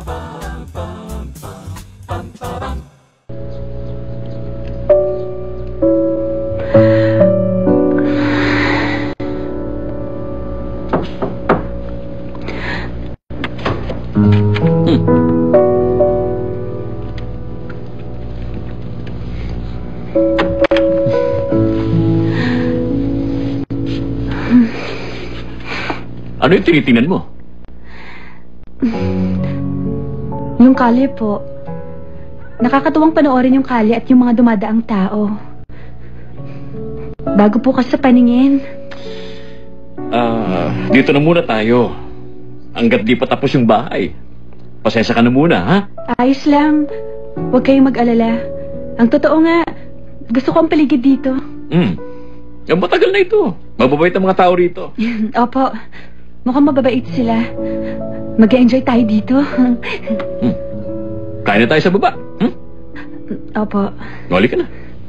Ano yung tinitingnan mo? Yung kalye po. Nakakatuwang panoorin yung kalye at yung mga dumadaang tao. Bago po kasi sa paningin. Dito na muna tayo. Hanggat di pa tapos yung bahay. Pasensya ka na muna, ha? Ayos lang. Huwag kayong mag-alala. Ang totoo nga, gusto ko ang paligid dito. Yung matagal na ito. Mababait ang mga tao rito. Opo. Mukhang mababait sila. Mag-enjoy tayo dito. Kain na tayo sa baba. Opo. Ngoli ka na.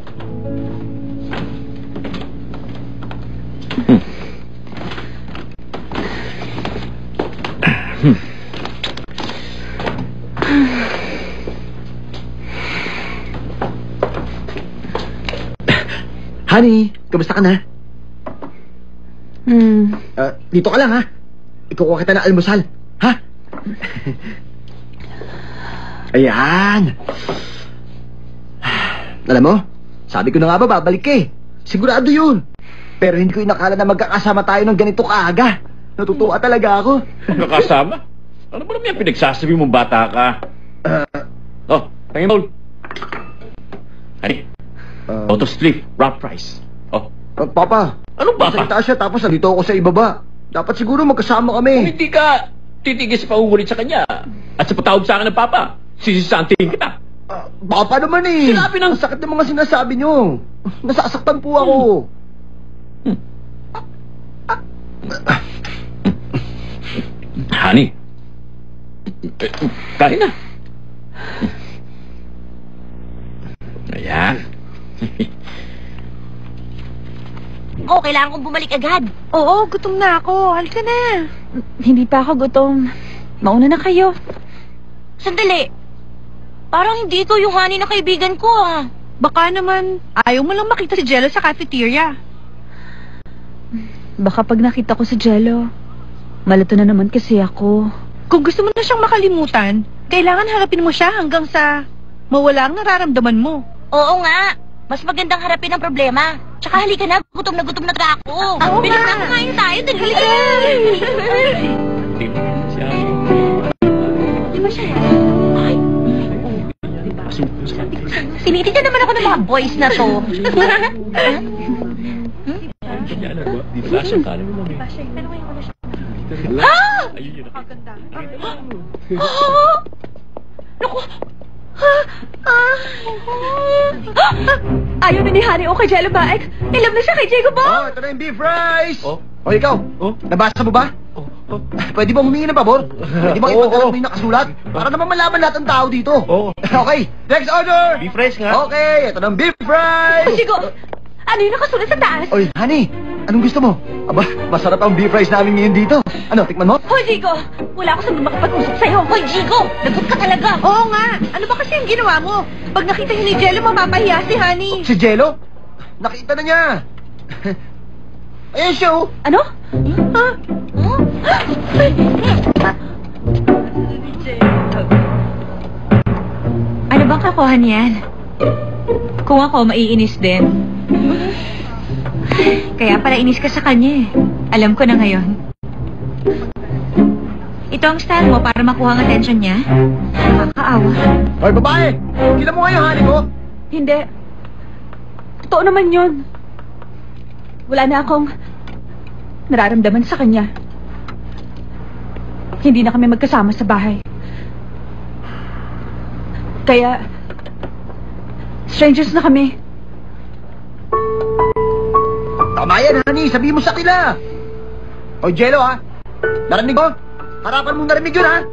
Honey, kamusta ka na? Dito ka lang, ha? Ikukuha kita ng almusal, ha? Ayan. Alam mo, sabi ko na nga ba, babalik ka eh. Sigurado yun. Pero hindi ko inakala na magkakasama tayo ng ganito kaaga. Natutuwa talaga ako. Magkakasama? Ano ba naman yung pinagsasabi mong bata ka? Tangin mo. Honey, auto sleep, wrap price. Papa, anong papa? Sa itaas siya tapos nandito ako sa ibaba. Dapat siguro magkasama kami. Kung hindi ka titigil sa pangungulit sa kanya at sa patawag sa akin ng papa, sisisantingin kita. Papa naman eh. Sinabi ng... Ang sakit ng mga sinasabi nyo. Nasasaktan po ako. Honey, kain na. Ayan. Kailangan kong bumalik agad. Oo, gutom na ako. Halika na. Hindi pa ako gutom. Mauna na kayo. Sandali. Parang hindi ikaw yung honey na kaibigan ko, ah. Baka naman, ayaw mo lang makita si Jello sa cafeteria. Baka pag nakita ko si Jello, malato na naman kasi ako. Kung gusto mo na siyang makalimutan, kailangan harapin mo siya hanggang sa mawala ang nararamdaman mo. Oo nga. Mas magandang harapin ang problema. Tsaka halika na, gutom na ako. Bilis na kumain tayo, dali. Di ba siya? Ay. Tinitignan naman ako ng mga boys na to. Naku! Ayaw na ni Honey o kay Jello Baek. Ilab na siya kay Jacob Bong. Ito na yung beef fries. Ikaw, nabasa mo ba? Pwede bang humingi ng pabor? Pwede bang ipagkalat mo yung nakasulat? Para naman malaman lahat ng tao dito. Okay, next order. Beef fries nga. Okay, ito na yung beef fries. Sigo, ano yung nakasulat sa taas? Oy, Honey, anong gusto mo? Aba, masarap ang beef fries namin ngayon dito. Ano, tikman mo? Hoy, Jigo! Wala ako sa makapag-usap sa'yo. Hoy, Jigo! Lagot ka talaga. Oo nga. Ano ba kasi yung ginawa mo? Pag nakita niyo ni Jello, mapapahiya si Honey. Si Jello? Nakita na niya. Ayan siya, oh. Ano? Ano bang kakuha niyan? Kung ako, maiinis din. Kaya pala inis ka sa kanya eh. Alam ko na ngayon. Ito ang style mo para makuha ang atensyon niya? Nakakaawa. Hoy, babae! Kila mo nga yung Honey ko? Hindi. Totoo naman yun. Wala na akong nararamdaman sa kanya. Hindi na kami magkasama sa bahay. Kaya, strangers na kami. Tama yan, Honey. Sabihin mo sa kanila. Hoy, Jello, ha? Narinig mo? Harapan mong narinig yun, ha?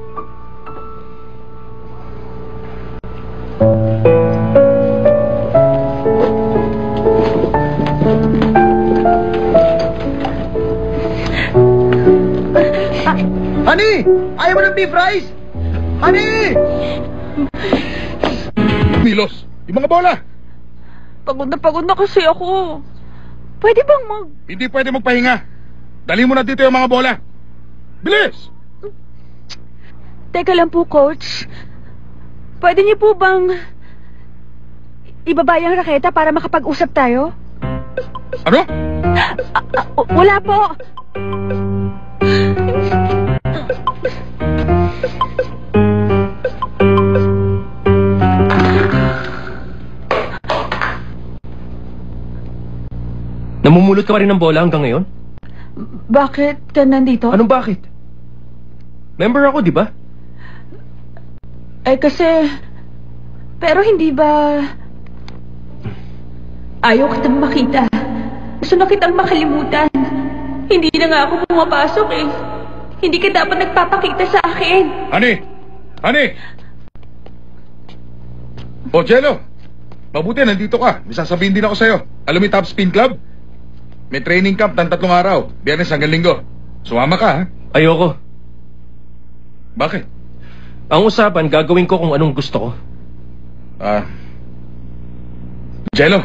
Honey! Ayaw mo ng beef fries? Honey! Milos, yung mga bola! Pagod na kasi ako. Pwede bang Hindi pwede magpahinga. Dali mo na dito yung mga bola. Bilis! Teka lang po, Coach. Pwede niyo po bang ibaba yung raketa para makapag-usap tayo? Ano? Wala po. Namumulot ka pa rin ng bola hanggang ngayon? Bakit ka nandito? Anong bakit? Member ako, di ba? Eh kasi... Pero hindi ba... Ayaw kitang makita. Gusto na kitang makalimutan. Hindi na nga ako pumapasok eh. Hindi ka dapat nagpapakita sa akin. Honey! Honey! O, Jello! Mabuti, nandito ka. May sasabihin din ako sa'yo. Alam mo yung Top Spin Club? May training camp ng 3 araw. Biyernes hanggang Linggo. Sumama ka, ha? Ayoko. Bakit? Ang usapan, gagawin ko kung anong gusto ko. Jello.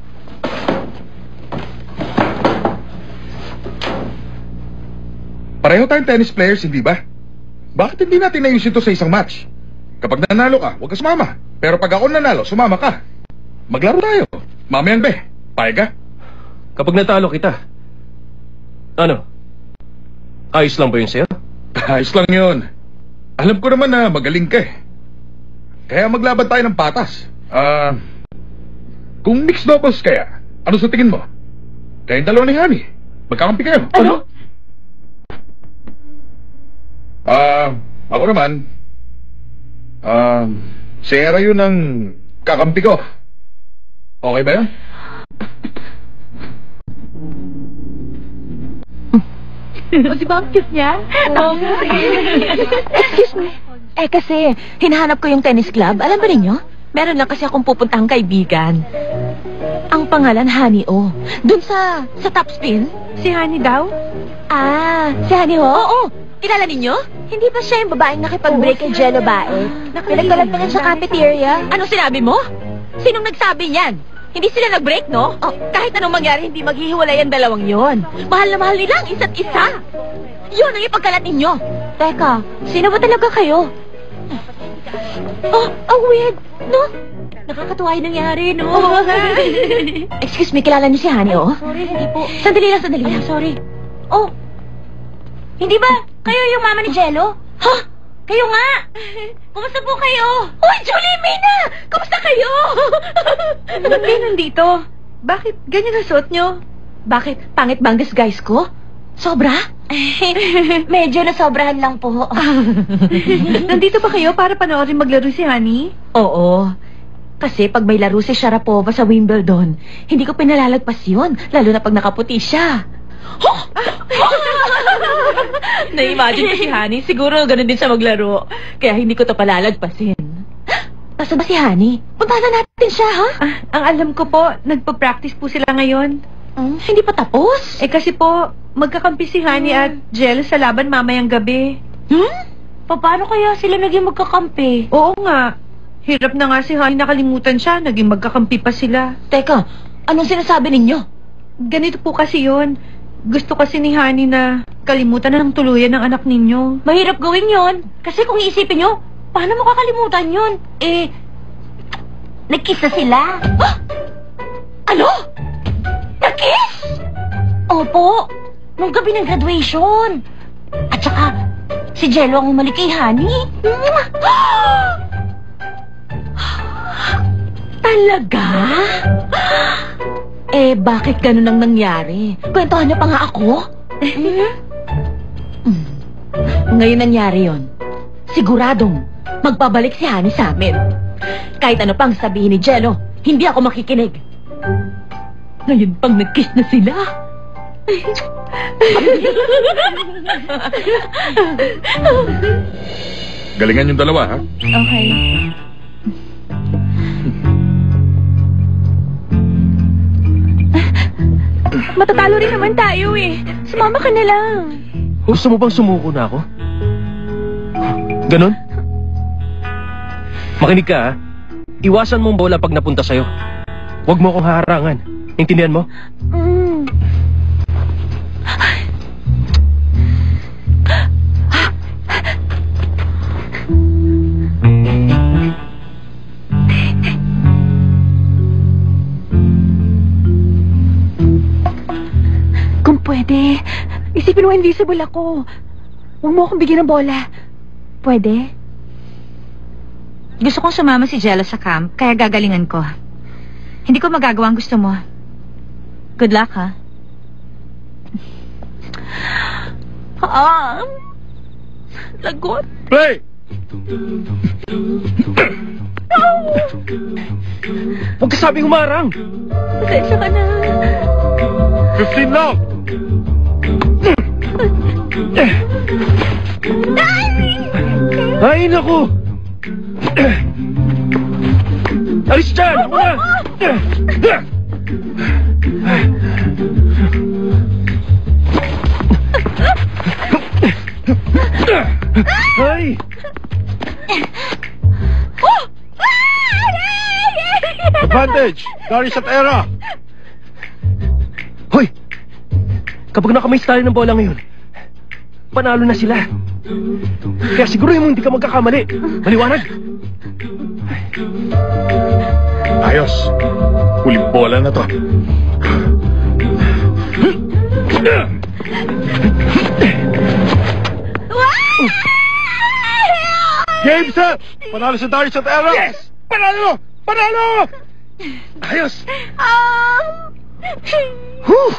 Pareho tayong tennis players, hindi ba? Bakit hindi natin ayusin ito sa isang match? Kapag nanalo ka, huwag ka sumama. Pero pag ako nanalo, sumama ka. Maglaro tayo. Mamayang be. Payag ka? Kapag natalo kita, ano? Ayos lang ba yun sa'yo? Ayos lang yun. Alam ko naman na magaling ka eh. Kaya maglaban tayo ng patas. Kung mixed doubles kaya, ano sa tingin mo? Kayong dalawa ni Honey. Magkakampi kayo. Ano? Ako naman, si Era yun ang kakampi ko. Okay ba yun? O di ba ang cute niya? Excuse me. Kasi, hinahanap ko yung tennis club. Alam ba ninyo? Meron lang kasi akong pupuntang kaibigan. Ang pangalan, Honey O. Dun sa top spin. Si Honey daw? Si Honey O? Oo. Kilala ninyo? Hindi ba siya yung babaeng nakipag-break kay Jello Bae? Pinagkalagpagan sa cafeteria. Ano sinabi mo? Sinong nagsabi niyan? Hindi sila nag-break, no? Kahit anong mangyari, hindi maghihiwalay ang dalawang yon. Mahal na mahal nila ang isa't isa. Yun ang ipagkalat ninyo. Teka, sino ba talaga kayo? Ang weird, no? Nakakatuwa yung nangyari, no? Excuse me, kilala niyo si Honey, oh? Sorry, hindi po. Sandali lang. Sorry. Oh, hindi ba kayo yung mama ni Jello? Ha? Kayo nga! Kumusta po kayo? Uy, Julie, Mina! Kumusta kayo? Ba't kayo nandito? Bakit ganyan ang suot nyo? Bakit? Pangit bang disguise ko? Sobra? Medyo nasobrahan lang po. Nandito ba kayo para panoorin maglaro si Honey? Oo. Kasi pag may laro si Sharapova sa Wimbledon, hindi ko pinalalagpas yun, lalo na pag nakaputi siya. Na-imagine ko si Honey, siguro ganun din siya maglaro. Kaya hindi ko to palalagpasin. Basta ba si Honey? Puntahan na natin siya, ha? Ang alam ko po, nagpa-practice po sila ngayon. Hindi pa tapos? Kasi po, magkakampi si Honey at Jello sa laban mamayang gabi. Paano kaya sila naging magkakampi? Oo nga. Hirap na nga si Honey, nakalimutan siya. Naging magkakampi pa sila. Teka, anong sinasabi ninyo? Ganito po kasi yun. Gusto kasi ni Honey na kalimutan na ng tuluyan ng anak ninyo. Mahirap gawin yon. Kasi kung iisipin nyo, paano mo kakalimutan yun? Nag-kiss na sila. Ano? Nag-kiss? Opo, nung gabi ng graduation. At saka, si Jello ang umalik kay Honey. Talaga? Bakit ganun ang nangyari? Kwentuhan niyo pa nga ako. Ngayon nangyari yon. Siguradong magpabalik si Honey sa amin. Kahit ano pang sabihin ni Jello, hindi ako makikinig. Ngayon pang nag-kiss na sila. Galingan yung dalawa, ha? Okay. Matatalo rin naman tayo eh. Sumama ka na lang. Gusto mo bang sumuko na ako? Ganon? Makinig ka, ha? Iwasan mong bola pag napunta sa'yo. Huwag mo akong haharangan. Intindihan mo? Kung pwede, isipin mo invisible ako. Huwag mo akong bigyan ng bola. Pwede? Gusto kong sumama si Jello sa camp, kaya gagalingan ko. Hindi ko magagawa ang gusto mo. Good luck, ha? Lagot. Play! Huwag ka sabing humarang! Pasensya ka na. 15 lang! Ay, naku! Alis dyan! Ako na! Ay! Advantage! Darius at Era! Hoy! Kapag nakamiss tayo ng bola ngayon, panalo na sila. Kaya siguro yung hindi ka magkakamali. Maliwanag? Ayos! Huling bola na to. Game set! Panalo si Darius at Era! Yes! Panalo! Panalo! Ayos! Whew!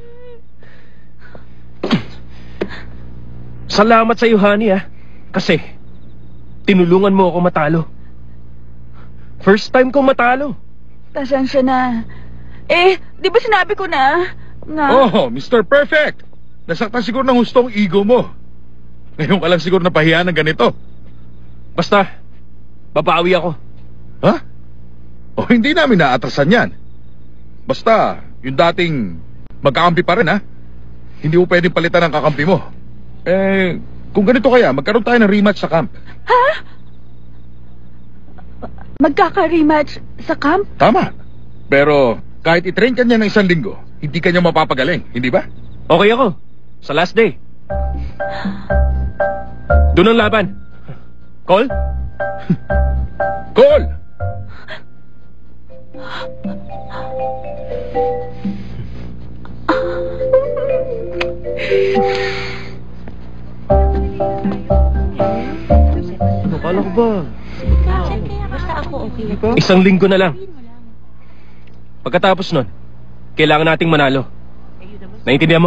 Salamat sa iyo, honey, ah. Kasi, tinulungan mo ako matalo. First time kong matalo. Pasensya na. Di ba sinabi ko na? Oh, Mr. Perfect! Nasaktan siguro ng hustong ego mo. Ngayon ka lang siguro napahiya ng ganito. Basta, babawi ako. Ha? O hindi namin naatrasan yan. Basta, yung dating magkakampi pa rin, ha? Hindi mo pwedeng palitan ang kakampi mo. Kung ganito kaya, magkaroon tayo ng rematch sa camp. Ha? Magkaka-rematch sa camp? Tama. Pero, kahit itrain ka niya ng 1 linggo, hindi ka niya mapapagaling, hindi ba? Okay ako. Sa last day. Doon ang laban. Call? Call! Ano, kala ko ba? Basta ako okay. 1 linggo na lang. Pagkatapos nun, kailangan nating manalo. Naintindihan mo?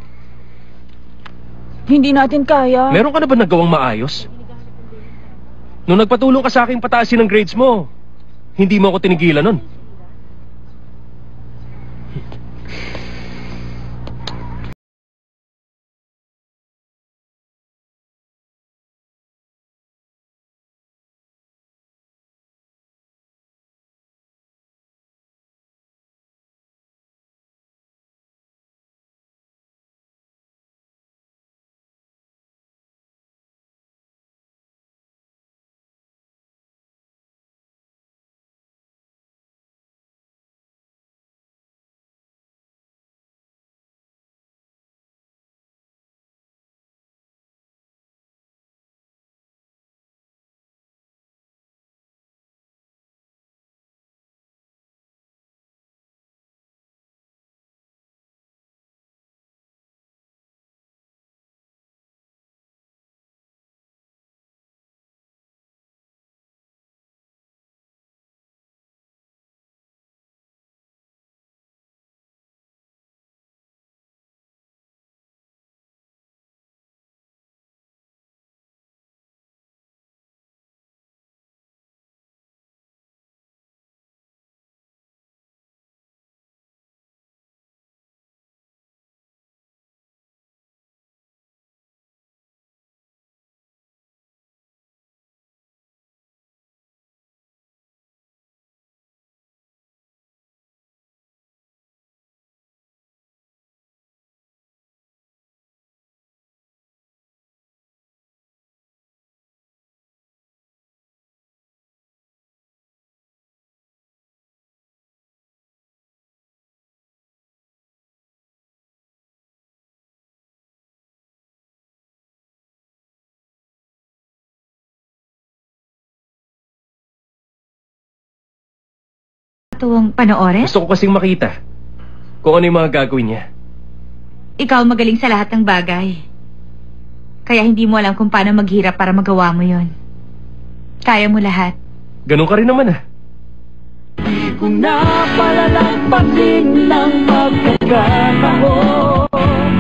Hindi natin kaya. Meron ka na ba nagawang maayos? Nung nagpatulong ka sa aking pataasin ng grades mo, hindi mo ako tinigilan nun. Tuwang panoorin? Gusto ko kasing makita kung ano yung mga gagawin niya. Ikaw magaling sa lahat ng bagay. Kaya hindi mo alam kung paano maghirap para magawa mo yon. Kaya mo lahat. Ganun ka rin naman ah. Di ko na palalampasin ng pagkakataon.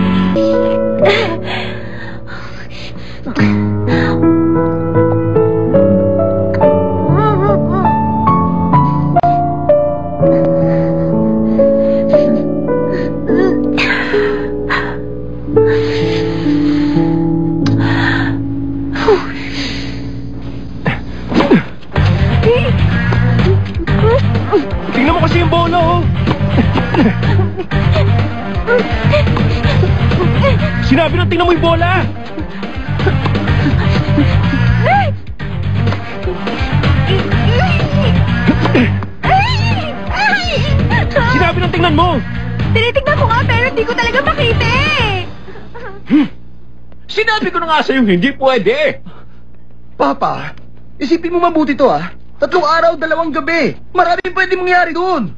Tingnan mo kasi yung bola, oh. Sinabi na tingnan mo yung bola. Sinabi na tingnan mo. Tinitignan ko nga pero hindi ko talaga makita eh. Sinabi ko na nga sa'yo, hindi pwede. Papa, isipin mo mabuti to, ah. 3 araw, 2 gabi. Maraming pwede mangyari doon.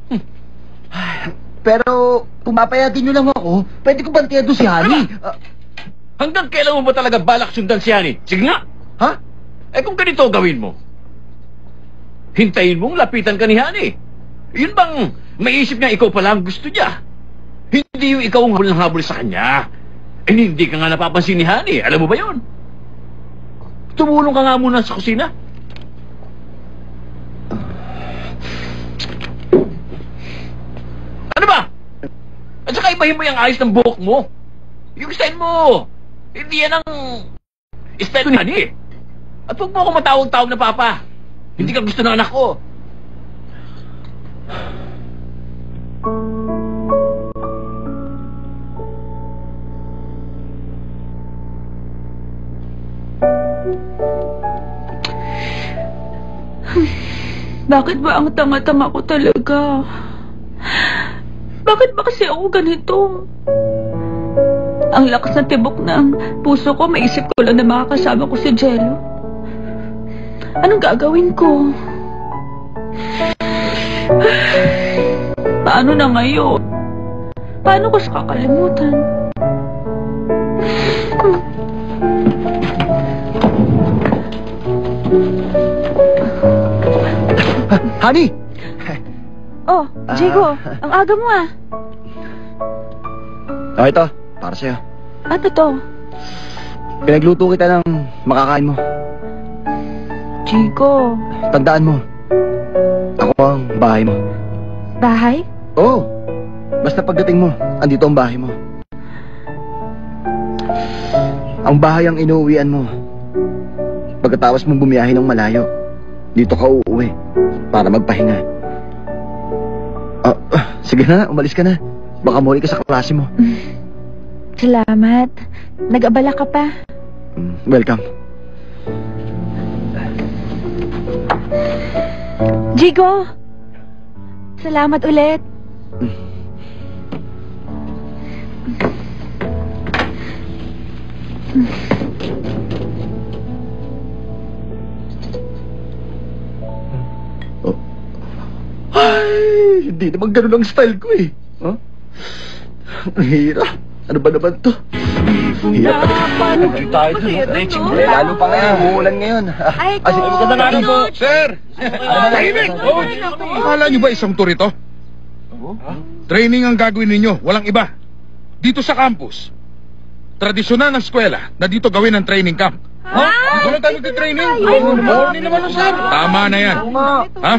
Pero, kung papayatin nyo lang ako, pwede ko bantiyan doon si Honey. Hanggang kailan mo ba talaga balak sundan si Honey? Sige nga. Ha? Eh kung ganito gawin mo, hintayin mong lapitan ka ni Honey. Yun bang maisip niya ikaw pala ang gusto niya? Hindi yung ikaw ang habol sa kanya. Eh hindi ka nga napapansin ni Honey. Alam mo ba yun? Tumulong ka nga muna sa kusina. Ano ba? At saka ibahin mo yung ayos ng buhok mo. Yung style mo. Hindi yan ang style ni Honey. At huwag mo ako matawag-tawag na papa. Hindi ka gusto ng anak ko. Bakit ba ang tanga-tanga ko talaga? Bakit ba kasi ako ganito? Ang lakas ng tibok ng puso ko, maisip ko lang na makakasama ko si Jello. Anong gagawin ko? Paano na ngayon? Paano ko siya kakalimutan? Honey! Oh, Jigo, ang aga mo ah. Oh, ito. Para sa'yo. Ano to? Pinagluto kita ng makakain mo. Jigo. Tandaan mo, ako ang bahay mo. Bahay? Oo. Basta pagdating mo, andito ang bahay mo. Ang bahay ang inuuwian mo. Pagkatapos mong bumiyahe ng malayo, dito ka uuwi para magpahinga. Sige na, umalis ka na. Baka muli ka sa klase mo. Salamat. Nag-abala ka pa. Welcome. Jigo! Salamat ulit. Ay, hindi naman ganun ang style ko eh. Huh? Ang hirap. Ano ba naman to? Hirap. Hindi tayo dun. Lalo pa ngayon, umuulan ngayon. Ay, sige, maganda nga lang po. Sir! Tahimik! Akala nyo ba isang tour ito? Training ang gagawin ninyo, walang iba. Dito sa campus. Tradisyonal ng eskwela na dito gawin ang training camp. Dito na tayo mag-training. Morning naman, sir. Tama na yan. Ha?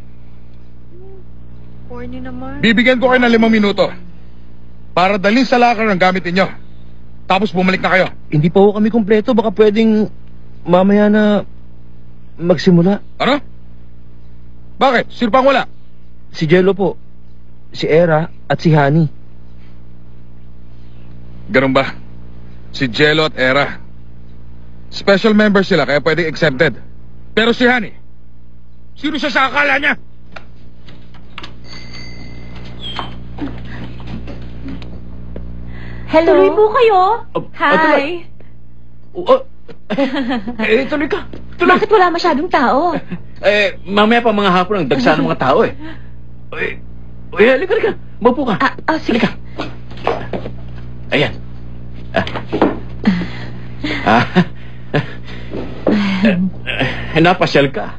Bibigyan ko kayo ng 5 minuto para dalhin sa locker ang gamit ninyo. Tapos bumalik na kayo. Hindi pa ho kami kumpleto. Baka pwedeng mamaya na magsimula. Ano? Bakit? Sino pang wala? Si Jello po, si Era at si Honey. Ganun ba? Si Jello at Era. Special members sila kaya pwedeng exempted. Pero si Honey, sino siya sa akala niya? Hello? Tuloy po kayo? Hi. Tuloy ka. Tuloy. Bakit wala masyadong tao? Mamaya pa mga hapon ang dagsa ng mga tao eh. Uy, halika. Maupo ka. Sige. Halika. Ayan. Napasyal ka.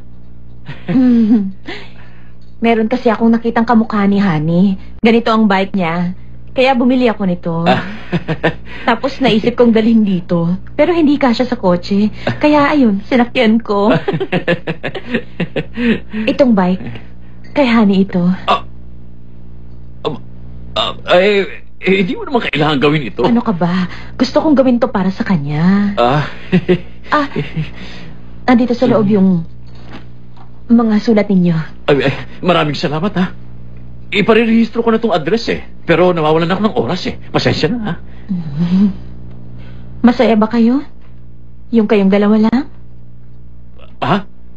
Meron kasi akong nakitang kamukha ni Honey. Ganito ang bike niya. Kaya bumili ako nito. Tapos naisip kong dalhin dito. Pero hindi kasya sa kotse. Kaya ayun, sinakyan ko. Itong bike, kay Honey ito. Hindi mo naman kailangan gawin ito. Ano ka ba? Gusto kong gawin to para sa kanya. Andito sa loob yung mga sulat ninyo. Maraming salamat, ha. Iparirehistro ko na tong address, Pero nawawalan ako ng oras, Pasensya na, ha. Masaya ba kayo? Yung kayong dalawa lang? Ha?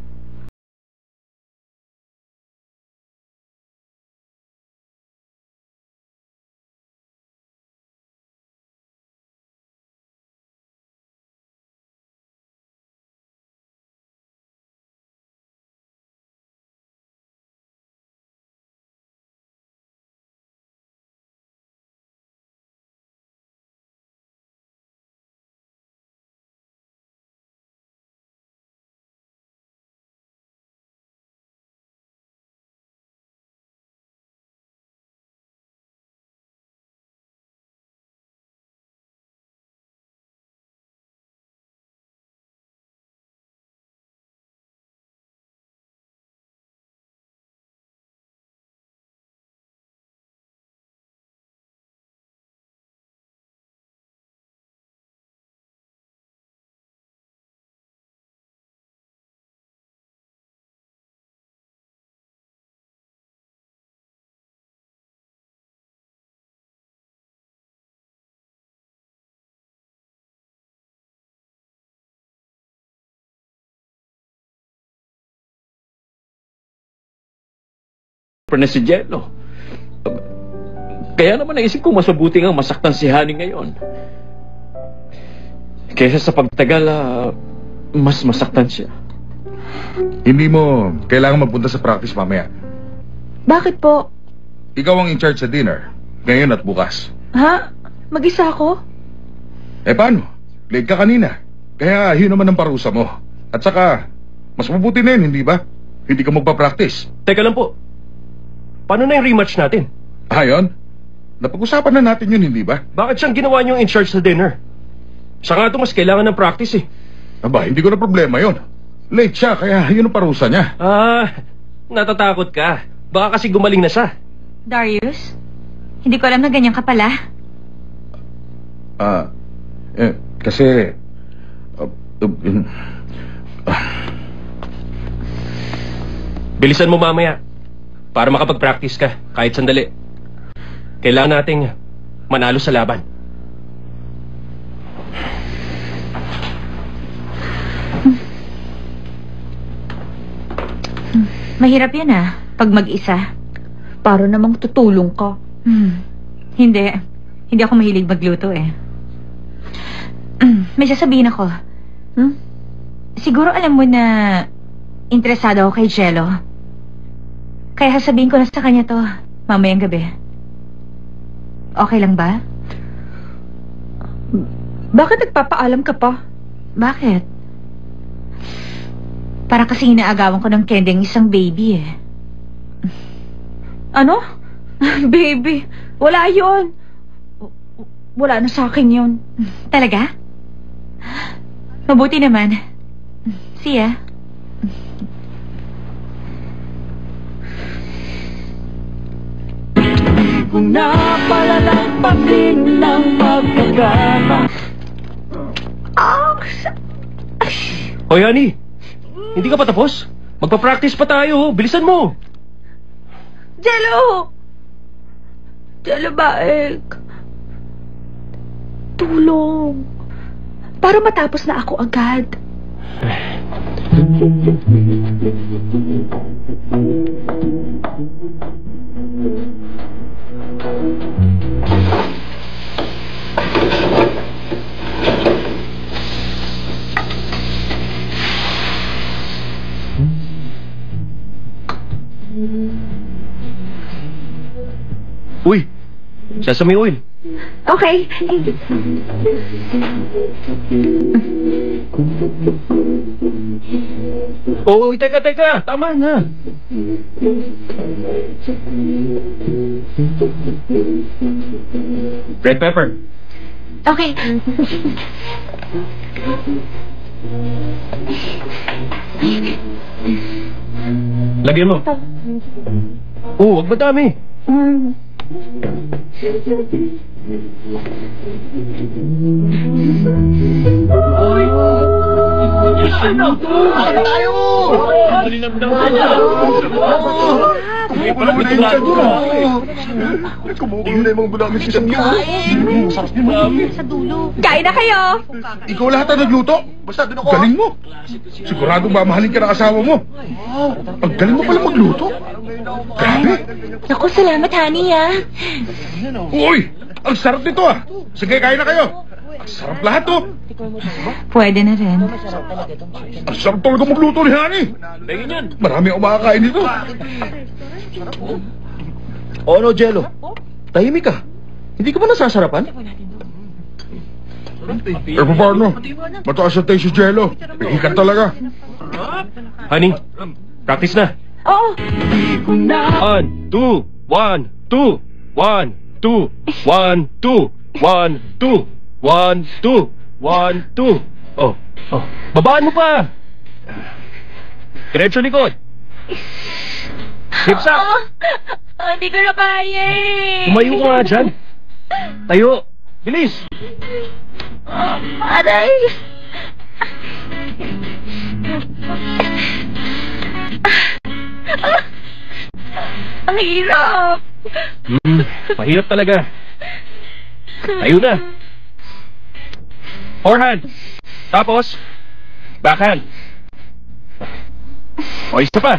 Na si Jello. Kaya naman naisip ko mas mabuti nga masaktan si Honey ngayon. Kaysa sa pagtagal, mas masaktan siya. Hindi mo kailangan magpunta sa practice mamaya. Bakit po? Ikaw ang in charge sa dinner, ngayon at bukas. Ha? Mag-isa ako? Paano? Late ka kanina. Kaya yun naman ang parusa mo. At saka, mas mabuti na yun, hindi ba? Hindi ka magpa-practice. Teka lang po. Paano na yung rematch natin? Yun? Napag-usapan na natin yun, hindi ba? Bakit siyang ginawa niyong in charge sa dinner? Siya nga ito mas kailangan ng practice, Aba, hindi ko na problema yun. Late siya, kaya yun ang parusa niya. Natatakot ka. Baka kasi gumaling na siya. Darius? Hindi ko alam na ganyan ka pala. Kasi... Bilisan mo mamaya. Para makapag-practice ka, kahit sandali. Kailangan nating manalo sa laban. Mahirap yan pag mag-isa. Para namang tutulong ka. Hindi. Hindi ako mahilig magluto May sasabihin ako. Siguro alam mo na interesado ako kay Jello. Kaya sasabihin ko na sa kanya to mamayang gabi. Okay lang ba? Bakit nagpapaalam ka pa? Bakit? Para kasi inaagawan ko ng kending isang baby Ano? Baby? Wala yon. Wala na sa akin yun. Talaga? Mabuti naman. See ya. Kung napalalampasin ng pagkakata. Hoy, Honey. Hindi ka pa tapos? Magpa-practice pa tayo. Bilisan mo. Jello! Jello baek. Tulong. Para matapos na ako agad. Sesame oil. Okay. Oo, teka. Tama na. Red pepper. Okay. Lagyan mo. Oo, wag madami. Ano tayo? Kumukulo na yung sadura. Kumukulo na yung mga bulangin sa isang yun. Sarap yun. Sa dulo. Kain na kayo! Ikaw lahat ang nagluto. Basta doon ako. Galing mo. Sigurado mamahalin ka ng asawa mo. Ang galing mo pala magluto. Grabe. Naku, salamat, honey, ha? Uy, ang sarap nito ah. Sige, kain na kayo. Ang sarap lahat oh. Pwede na rin. Ang sarap talaga magluto ni Honey. Marami akong makakain nito. O ano, Jello? Tahimik ka. Hindi ka ba nasasarapan? Paano? Mataas ang tayo si Jello. Pihikan talaga. Honey, practice na. Oo. 1, 2, 1, 2, 1, 2, 1, 2, 1, 2, 1, 2, 1, 2. Oh. Babaan mo pa. Diretso likod. Hips up. Hindi ko na kaya eh. Tumayo ka nga dyan. Tayo. Bilis. Aray. Ang hirap. Mahirap talaga. Tayo na. Forehand. Tapos, backhand. O, isa pa.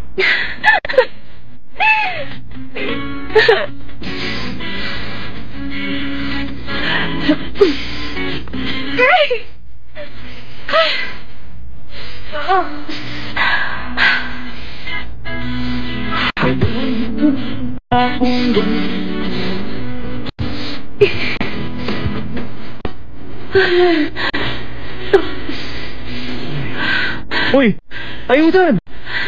Uy, tayo dyan.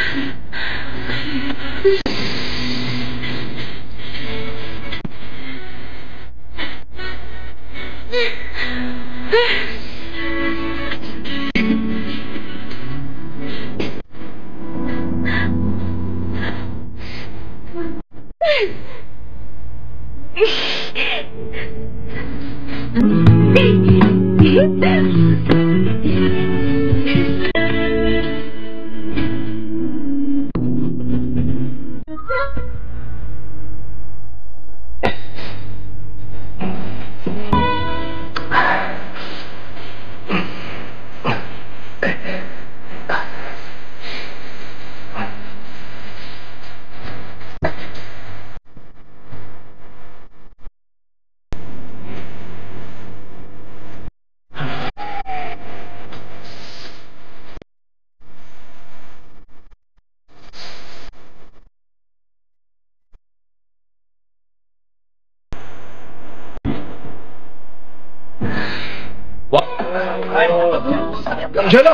Jello!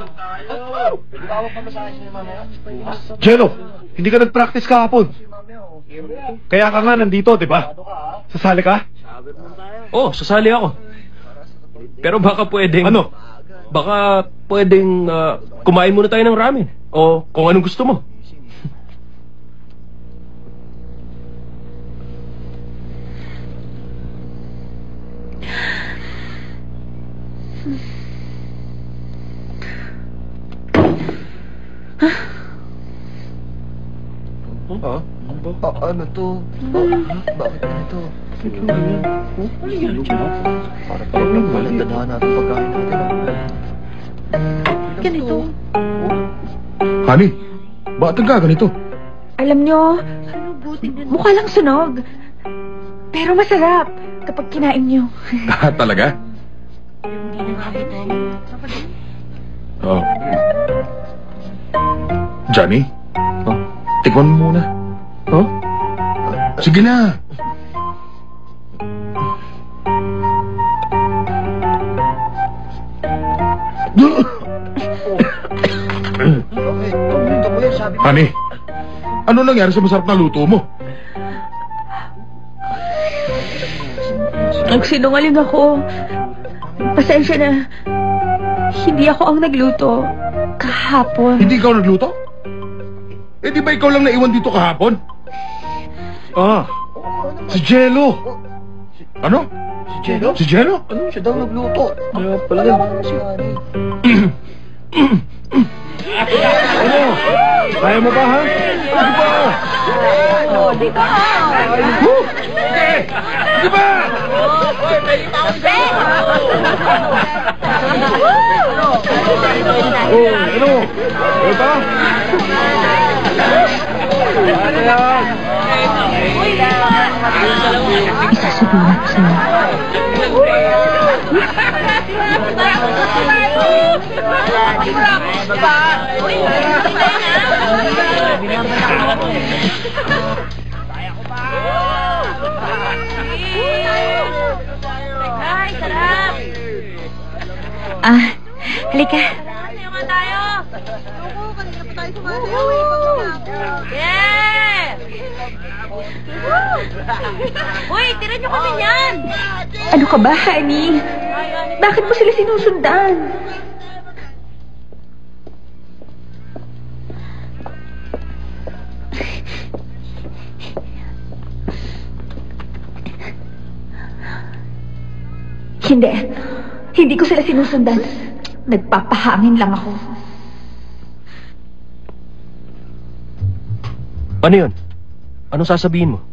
Jello, hindi ka nag-practice kahapon. Kaya ka nga nandito, di ba? Sasali ka? Oh, sasali ako. Pero baka pwedeng... Ano? Baka pwedeng kumain muna tayo ng ramen. O kung anong gusto mo. Ano to? Bakit ganito? Parang walang tadhana natin pagkain natin. Ganito. Honey, bakit nagkaganito? Alam nyo, mukha lang sunog. Pero masarap kapag kinain nyo. Talaga? Oh. Johnny? Tikman mo muna. Huh? Sige na. Honey, ano nangyari sa masarap na luto mo? Nagsinungaling ako. Pasensya na. Hindi ako ang nagluto. Kahapon. Hindi ikaw nagluto? Eh di ba ikaw lang naiwan dito kahapon? Si Jello. Ano? Si Jello? Si Jello? Ano? Siya daw nagluto. Kaya pala. Si Honey. Ano? Kaya mo ba, ha? Di ba? Di ba? Di ba? Ano? Ito? Ano yan? Isasabihin ko sa'yo. Halika. Uy, tira nyo kami yan! Ano ka ba, honey? Bakit mo sila sinusundan? Hindi. Hindi ko sila sinusundan. Nagpapahangin lang ako. Ano yun? Anong sasabihin mo?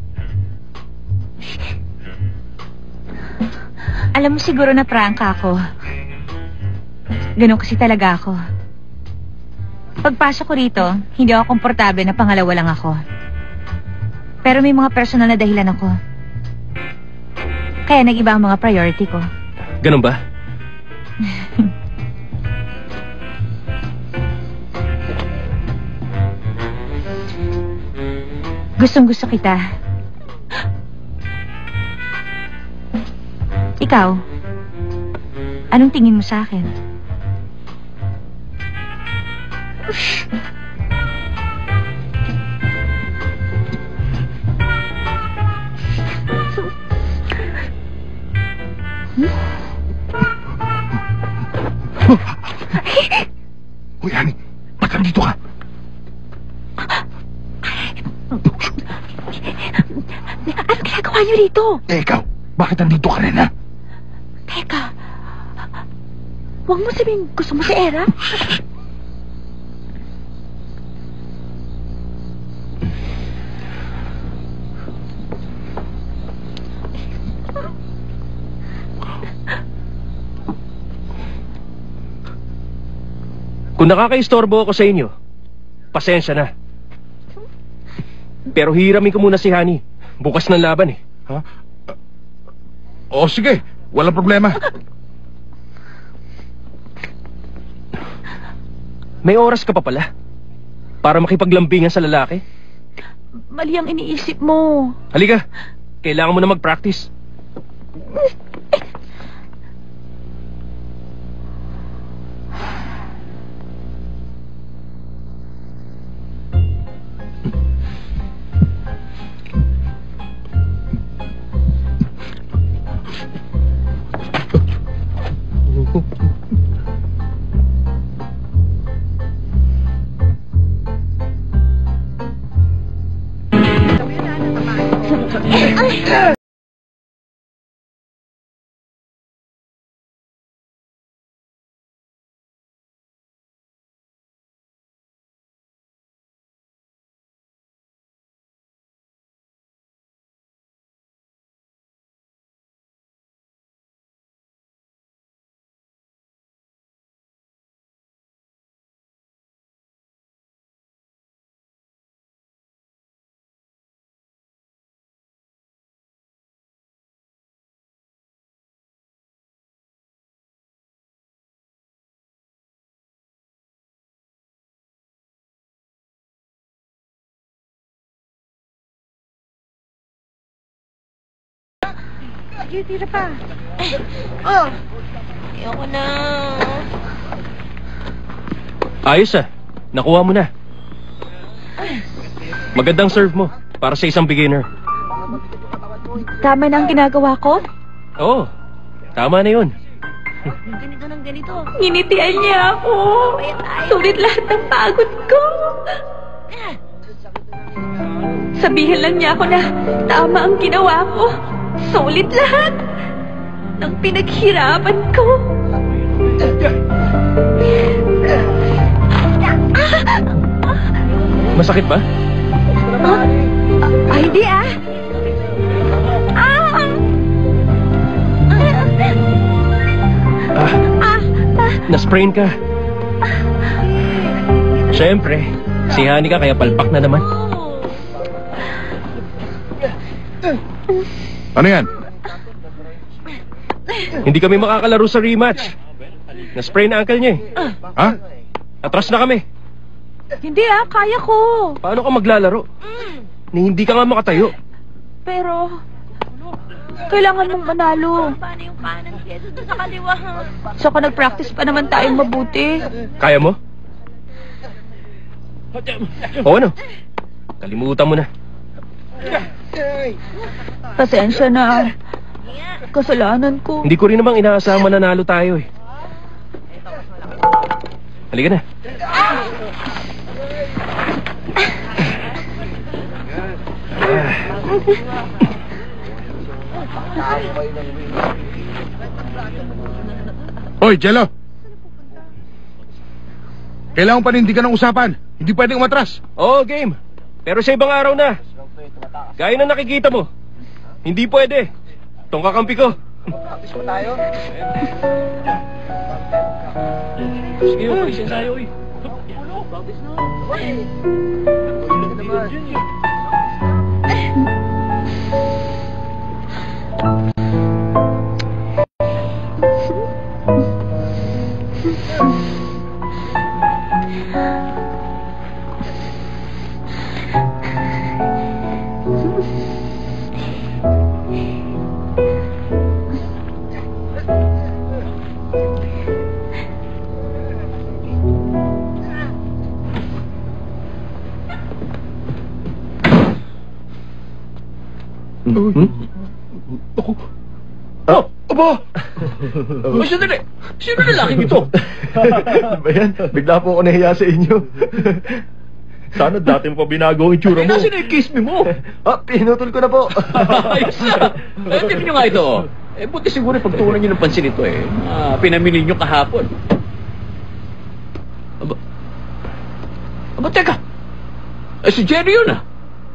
Alam mo siguro na prangka ako. Ganun kasi talaga ako. Pagpasok ko rito, hindi ako komportable na pangalawa lang ako. Pero may mga personal na dahilan ako. Kaya nag-iba ang mga priority ko. Ganun ba? Gustong-gusto kita. Ikaw, anong tingin mo sa akin? Uy, honey, ba't nandito ka? Anong ginagawa niyo rito? Eh, ikaw, bakit nandito ka rin, ha? Teka, huwag mo sabihin gusto mo si Era? Kung nakakaistorbo ako sa inyo, pasensya na. Pero hiramin ko muna si Honey. Bukas ng laban eh. Ha? O, sige. Walang problema. May oras ka pa pala para makipaglambingan sa lalaki. Mali ang iniisip mo. Halika, kailangan mo na mag-practice. Sige, tira pa. Ayoko na. Ayos ah. Nakuha mo na. Magandang serve mo para sa isang beginner. Tama na ang ginagawa ko? Oo. Tama na yun. Ganito ng ganito. Ninitian niya ako. Sulit lahat ng pagod ko. Sabihin lang niya ako na tama ang ginawa ko. Sulit lahat ng pinaghirapan ko. Masakit ba? Ay, hindi ah. Na-sprain ka. Siyempre, si Honey ka kaya palpak na naman. Ano yan? Hindi kami makakalaro sa rematch. Na-sprain na ankle niya eh. Ha? Atras na kami. Hindi kaya ko. Paano ka maglalaro? Ni hindi ka nga makatayo. Pero, kailangan mong manalo. Paano yung kanan kesa doon sa kaliwa? Saka nag-practice pa naman tayong mabuti. Kaya mo? O ano? Kalimutan mo na. Pasensya na. Kasalanan ko. Hindi ko rin namang inaasahan mananalo tayo eh. Halika na. Hoy, Jello! Kailangan panindigan ng usapan. Hindi pwedeng umatras. Oo, game. Pero sa ibang araw na. Gaya na nakikita mo. Hindi pwede. Itong kakampi ko. Sige, okay. Sinsayo eh. Ako. Oh, aba! Oh, sandali! Sino lalaking ito? Ba yan? Bigla po ako nahiya sa inyo. Sana dati mo pa binago ang itsura mo. Nasaan na yung kiss me mo? Pinutol ko na po. Ayos na! Tignan nyo nga ito. Buti siguro pagtuunan nyo ng pansin ito eh. Pinamili nyo kahapon. Aba, teka! Si Jerry yun ah!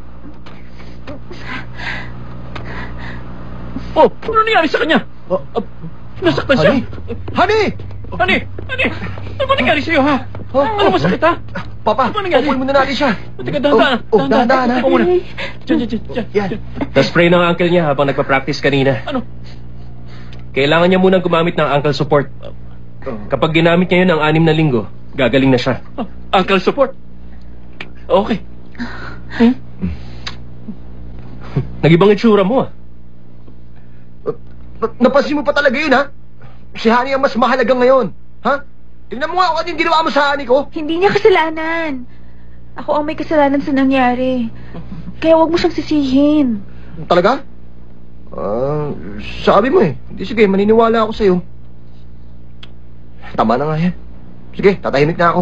Oh, ano nangyari sa kanya? Nasaktan siya? Honey! Honey! Ano ba nangyari sa'yo, ha? Ano masakit, ha? Papa, Ano nangyari? upuin muna natin siya. Teka, dahan-dahan. Dahan-dahan, ha? Upo muna. Diyan. Yan. Na-spray ng ankle niya habang nagpa-practice kanina. Ano? Kailangan niya munang gumamit ng ankle support. Kapag ginamit niya yun ng 6 na linggo, gagaling na siya. Ankle support? Okay. Nag-ibang itsura mo ah. Napansin mo pa talaga yun, ha? Si Honey ang mas mahalaga ngayon. Ha? Tingnan mo nga kung ano yung ginawa mo sa Honey ko. Hindi niya kasalanan. Ako ang may kasalanan sa nangyari. Kaya wag mo siyang sisihin. Talaga? Sabi mo eh. Hindi, sige, maniniwala ako sa'yo. Tama na nga yan. Sige, tatahimik na ako.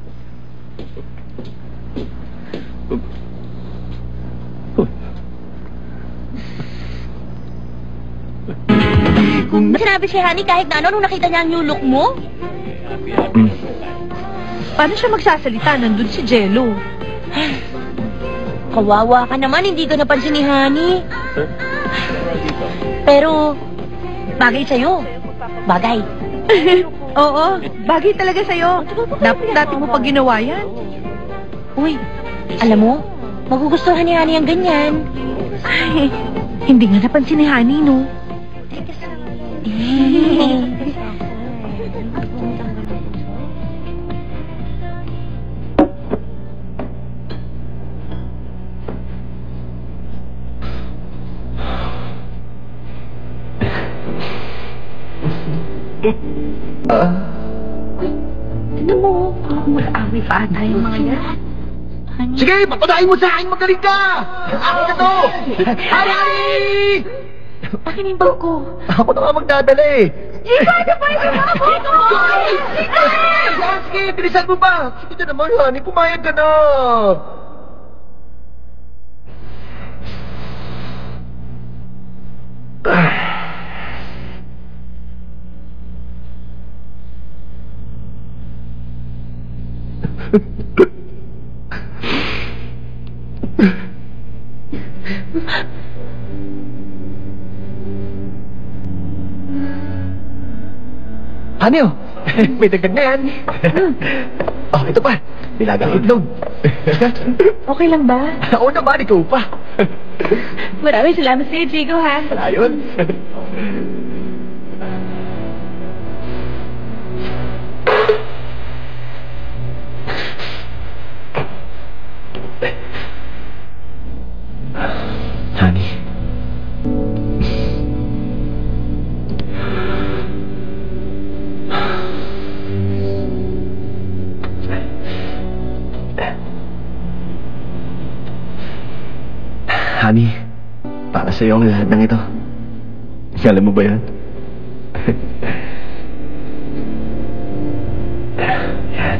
Sinabi si Honey kahit na ano nung nakita niya ang new look mo? Paano siya magsasalita? Nandun si Jello. Kawawa ka naman, hindi ka napansin ni Honey. Pero, bagay sa'yo. Bagay. Oo, bagay talaga sa'yo. Dapat dati mo pa ginawa yan. Uy, alam mo, magugustuhan ni Honey ang ganyan. Ay, hindi nga napansin ni Honey, no? Tignan mo, mag-away pa ata yung mga yan. Sige, patunayan mo sa akin, magaling ka! Akin na to! Hari! Akin yung bag ko. Ako na nga magdadala eh. Chico, ano ba yung Sige, bilisan mo ba? Sige na naman, honey, pumayag ka na. Ano? May dagdag na yan. Oh, ito pa. Nilagang itlog. Okay lang ba? Oo naman, ikaw pa. Maraming salamat sa'yo, Chico, ha? Wala yun. Honey. Honey, para sa'yo ang lahat ng ito. Alam mo ba yan? Yan.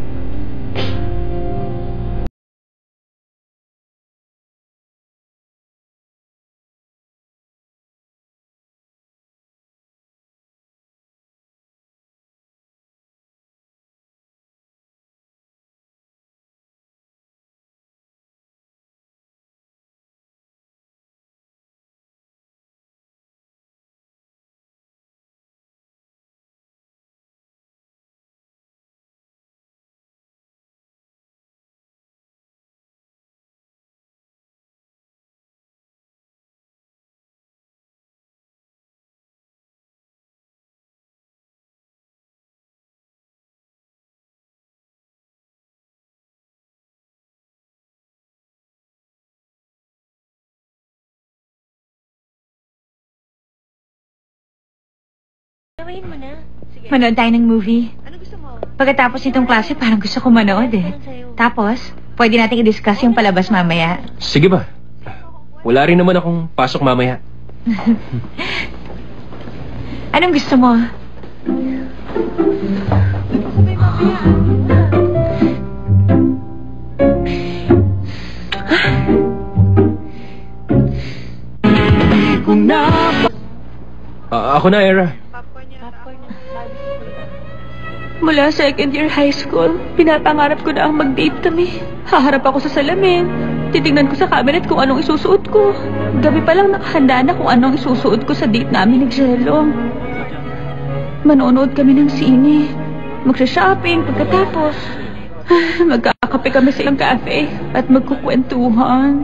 Gawin mo na. Sige. Manood tayo ng movie. Ano gusto mo? Pagkatapos nitong klase, parang gusto ko manood eh. Tapos, pwede natin i-discuss yung palabas mamaya. Sige ba? Wala rin naman akong pasok mamaya. Anong gusto mo? Ako na, Era. Mula second year high school, pinapangarap ko na ang mag-date kami. Haharap ako sa salamin. Titingnan ko sa cabinet kung anong isusuot ko. Gabi pa lang nakahanda na kung anong isusuot ko sa date namin ni Jello. Manonood kami ng sine. Magsha-shopping pagkatapos. Magkakape kami sa ilang cafe at magkukwentuhan.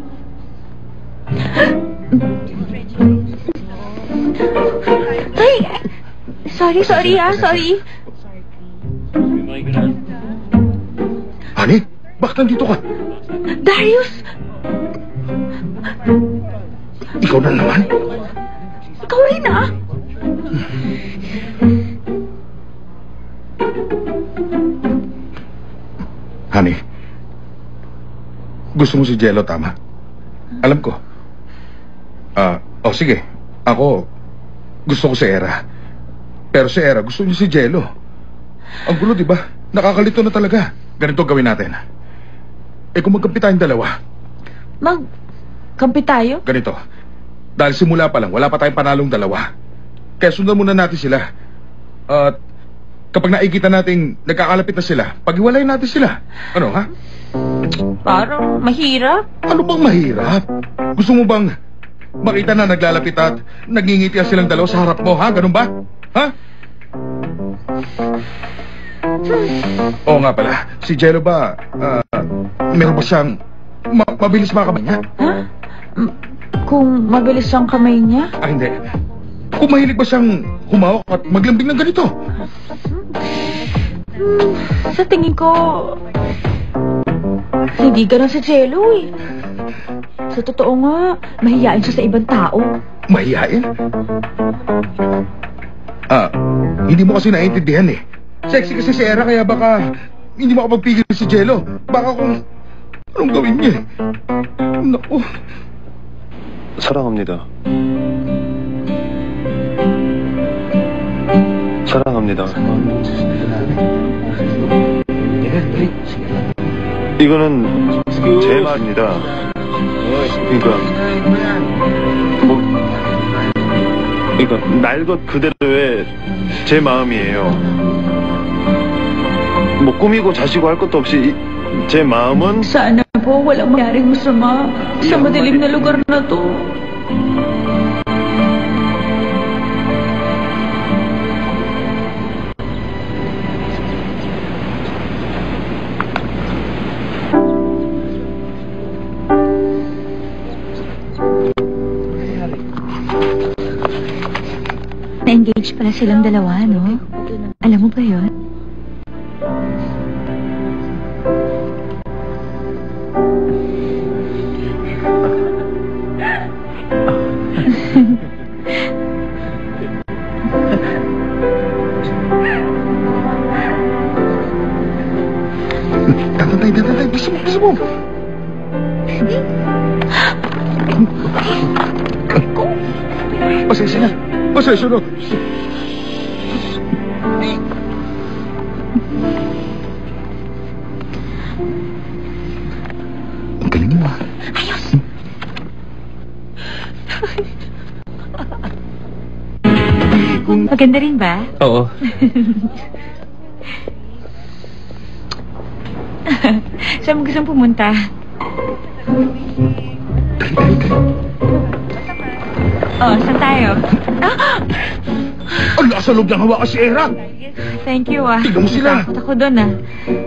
Ay! Sorry. Honey, bakit nandito ka? Darius! Ikaw na naman? Ikaw rin ah! Honey, gusto mo si Jello, tama? Alam ko. Sige. Ako, gusto ko si Era. Pero si Era, gusto niya si Jello. Ang gulo, di ba? Nakakalito na talaga. Ganito gawin natin. Kung magkampi tayong dalawa. Magkampi tayo? Ganito. Dahil simula pa lang, wala pa tayong panalong dalawa. Kaya sundan muna natin sila. At kapag nakikita nating nagkakalapit na sila, pag-iwalayin natin sila. Ano, ha? Parang mahirap. Ano bang mahirap? Gusto mo bang makita na naglalapit at nagingitian silang dalawa sa harap mo, ha? Ganun ba? Ha? Oo nga pala, si Jello ba, meron ba siyang mabilis mga kamay niya? Ha? Kung mabilis ang kamay niya? Hindi. Kung mahilig ba siyang humawak at maglambing ng ganito? Sa tingin ko, hindi ganun si Jello eh. Sa totoo nga, mahihain siya sa ibang tao. Mahihain? Hindi mo kasi naiintindihan eh. Sexy kasi si Era kaya baka hindi makapagpigil si Jello. Baka kung anong gawin niya. Naku. 사랑합니다. 사랑합니다. 이거는 제 말입니다. 그러니까 날 것 그대로의 제 마음이에요. 뭐 꾸미고 자시고 할 것도 없이 제 마음은 Sana po walang mangyaring masama sa madilim na lugar na to. Na-engage pala silang dalawa, no? Alam mo ba yun? Tatantay, bisa mo. Pasensya na. Ang galing mo, ah. Ayos! Maganda rin ba? Oo. Saan mo gustong pumunta? Dali. Oh, saan tayo? Ang nasa loob ng hawakan si Era. Thank you, ah. Tignan mo sila. Takot ako doon, ah.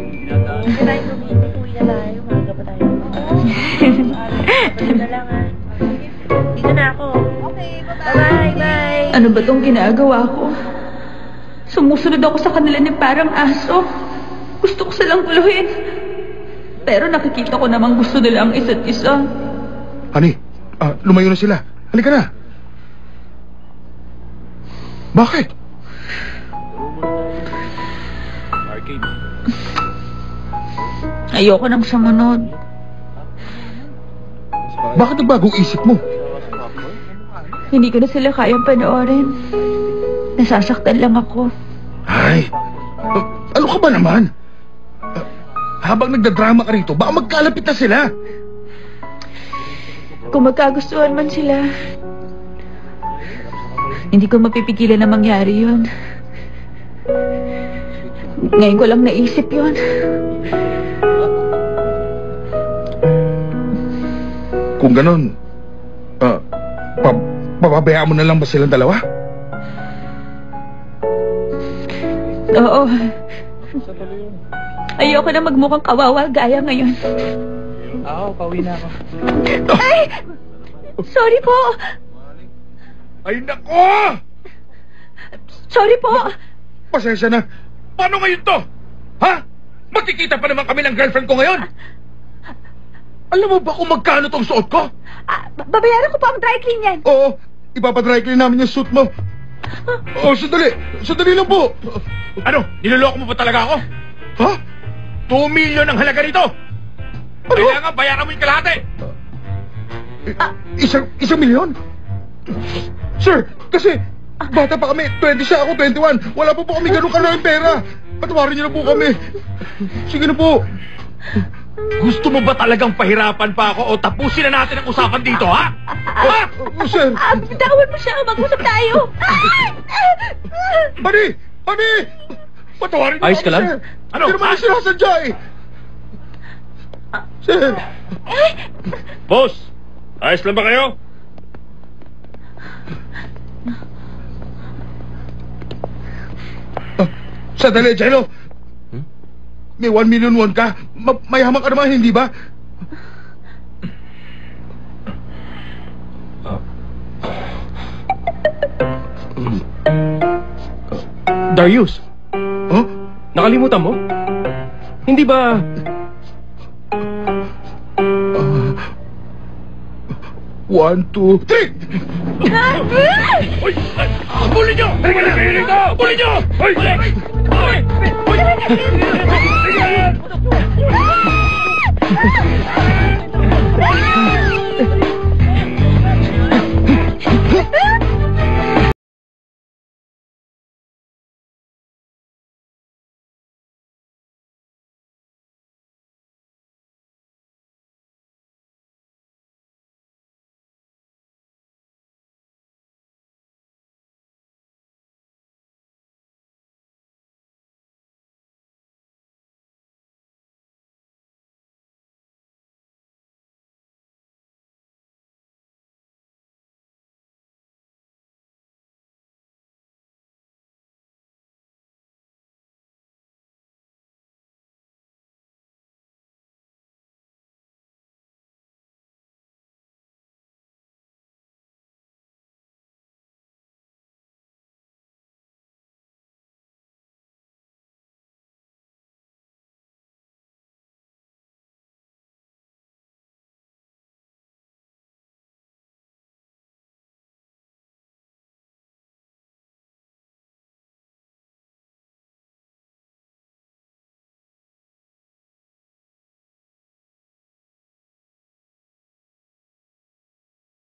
Dito na ako. Okay, bye-bye. Ano ba tong ginagawa ko? Sumusunod ako sa kanila ni parang aso. Gusto ko silang guluhin. Pero nakikita ko namang gusto nila ang isa't isa. Honey, lumayo na sila. Halika na. Bakit? Ayoko nang sumunod. Bakit nagbagong isip mo? Hindi ko na sila kayang panoorin. Nasasaktan lang ako. Ay, ano ka ba naman? Habang nagdadrama ka rito, baka magkalapit na sila. Kung magkagustuhan man sila, hindi ko mapipigilan na mangyari yun. Ngayon ko lang naisip yun. Kung ganon, papabayaan mo na lang ba silang dalawa? Oo. Ayoko na magmukhang kawawa gaya ngayon. Pauwi na ako. Ay! Sorry po! Ay, nako! Sorry po! Pasensya na. Paano ngayon to? Ha? Magkikita pa naman kami ng girlfriend ko ngayon? Alam mo ba kung magkano tong suot ko? Babayaran ko po ang dry clean yan. Oo, ipapadry clean namin yung suit mo. Oh, sandali. Sandali lang po. Ano? Niloloko mo pa talaga ako? Ha? 2 million ang halaga nito! Ano? Kailangan bayaran mo yung kalahati! Isang milyon? Sir, kasi bata pa kami. 20 siya, ako 21. Wala pa po kami ganun kalaking pera. Patawarin niyo na po kami. Sige na po. Gusto mo ba talagang pahirapan pa ako o tapusin na natin ang usapan dito, ha? Ha? Sir. Bitawan mo siya. Mag-usap tayo. Pani! Patawarin niyo Ayos ka ako, lang? sir. Ano? Hindi naman sinasadya eh. Sir. Boss, ayos lang ba kayo? Sandali, Jello. May 1 million won ka. Mayaman ka naman, hindi ba? Darius, Huh? nakalimutan mo? Hindi ba... 1, 2, 3! Bulin nyo! Bulin nyo! Bulin nyo!